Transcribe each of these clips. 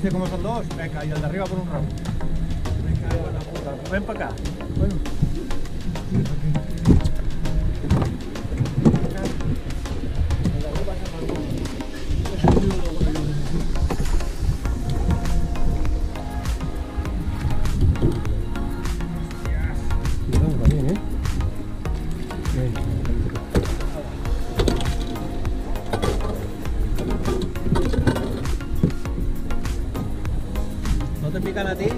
¿Viste cómo son dos? Venga, y el de arriba por un ramo. Venga, buena puta. Ven para acá. Bueno. ¿No te pican a ti?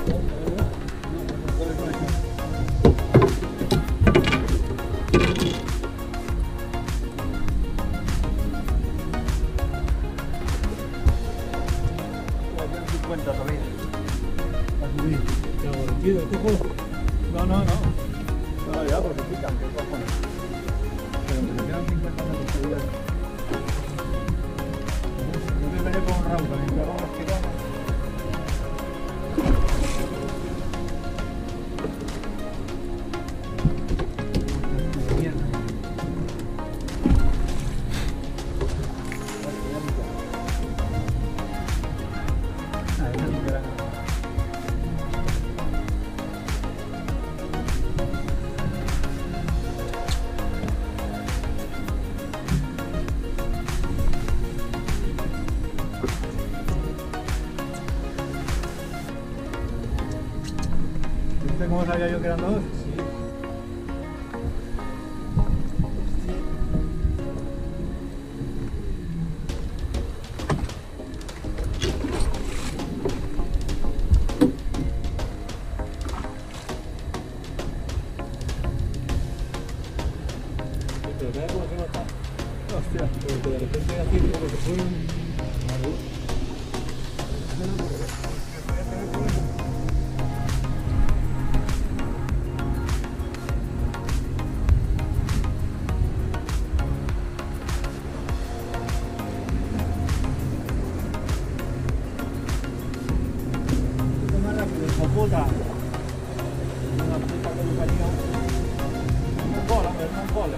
No, no, no. No, ya, porque pican, ¿qué cojones? Pero que me quedan 50 metros de vida. Yo me veré con un ramo también, pero vamos a tirar. ¿Viste cómo sabía yo que eran dos? Sí. Pero ¿sabes cómo se nota? Hostia. Porque de repente así como que fue un... Puta. Una puta que me cayó. No cola, pero no cola.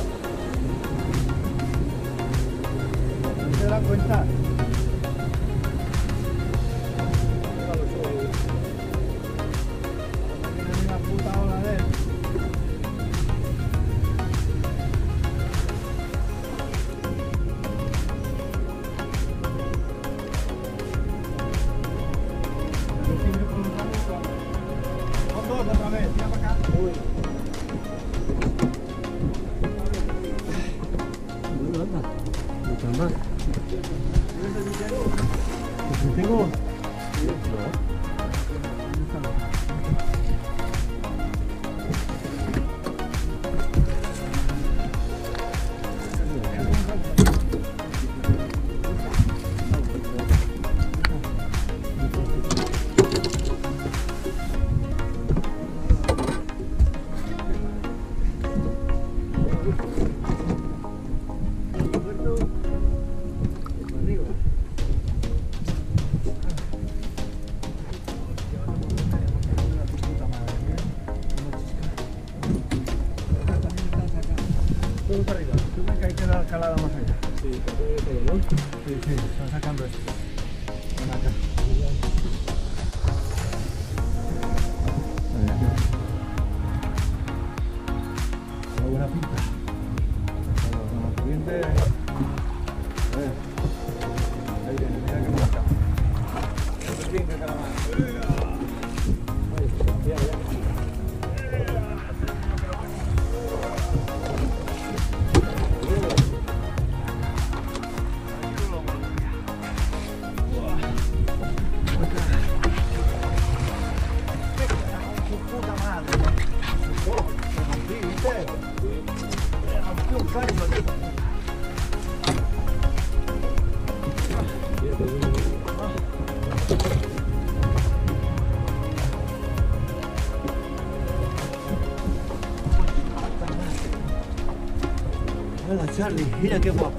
¿No se dan cuenta? Tiene una puta ola de él. Otra vez, tira para acá. Uy. No, anda. Mucho más. ¿Tienes el dinero? Pues tengo. No. Todo para arriba. Sube que hay que dar calada más allá. Sí, pero ¿no? Sí, sí, están sacando esto. Ven acá. Una buena pinta. Con la corriente. A ver. Ahí viene, mira que marca. Eso bien que calamar. Ya. Hola Charlie, mira qué guapo.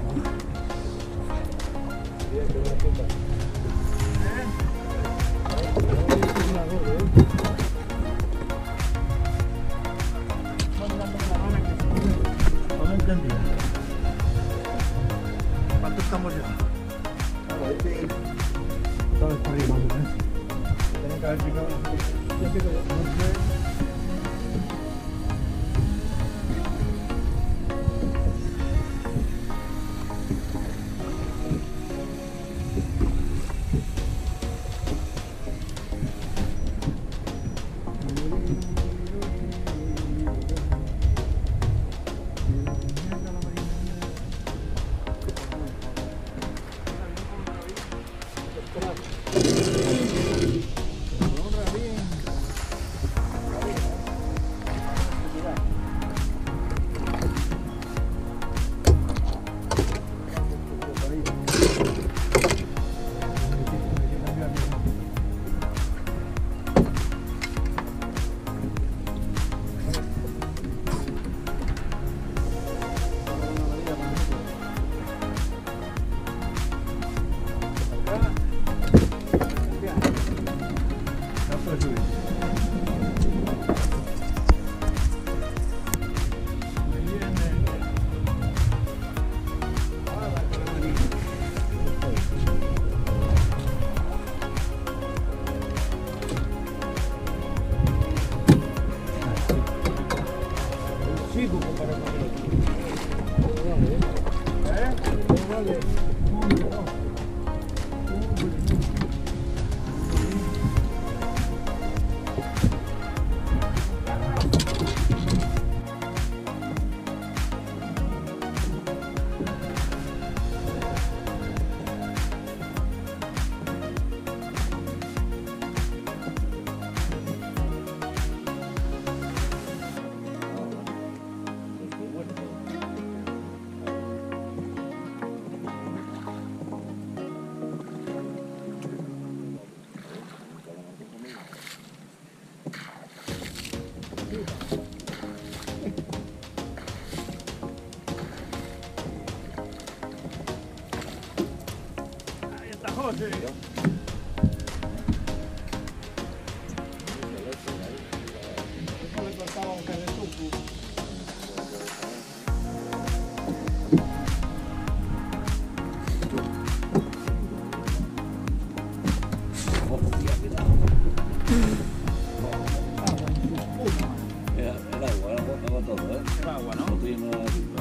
No entendía. ¿Cuánto estamos ya? Todo está arriba, ¿no? Tienen que haber picado una salida. Yo creo que no sé. Chico comparado con el otro. Vale. Ahí está José. Eso le cortaba un caretuco. Era agua, era todo, ¿eh? Era agua, ¿no? No tuvimos